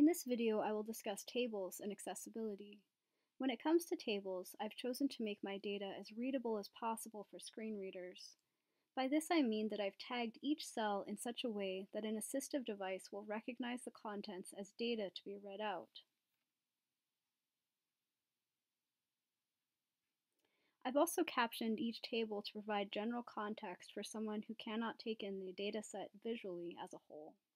this video, I will discuss tables and accessibility. When it comes to tables, I've chosen to make my data as readable as possible for screen readers. By this I mean that I've tagged each cell in such a way that an assistive device will recognize the contents as data to be read out. I've also captioned each table to provide general context for someone who cannot take in the dataset visually as a whole.